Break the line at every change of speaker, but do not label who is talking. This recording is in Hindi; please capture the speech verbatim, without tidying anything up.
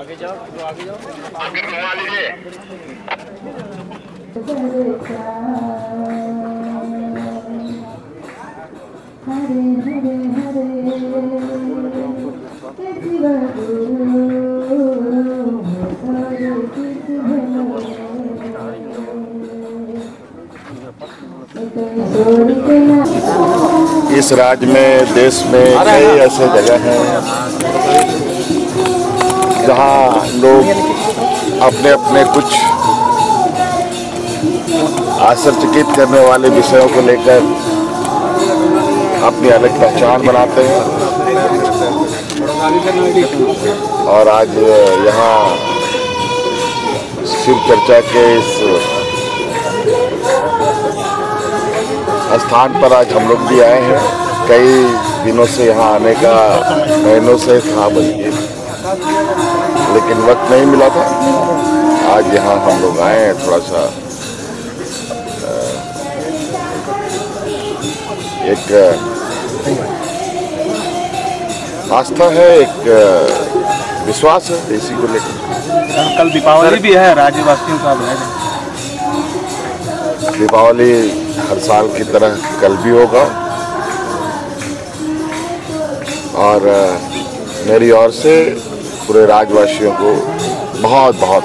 आगे जाओ, आगे जाओ,
आगे घुमा लीजिए।
इस राज्य में, देश में कई ऐसे जगह हैं जहाँ लोग अपने अपने कुछ आश्चर्यचकित करने वाले विषयों को लेकर अपनी अलग पहचान बनाते हैं। और आज यहाँ शिव चर्चा के इस स्थान पर आज हम लोग भी आए हैं। कई दिनों से यहाँ आने का, महीनों से था बल्कि, लेकिन वक्त नहीं मिला था। आज यहाँ हम लोग आए हैं। थोड़ा सा एक आस्था है, एक विश्वास है इसी को लेकर।
कल दीपावली भी है, राज्यवासियों का है।
दीपावली हर साल की तरह कल भी होगा और मेरी ओर से पूरे राज्यवासियों को बहुत बहुत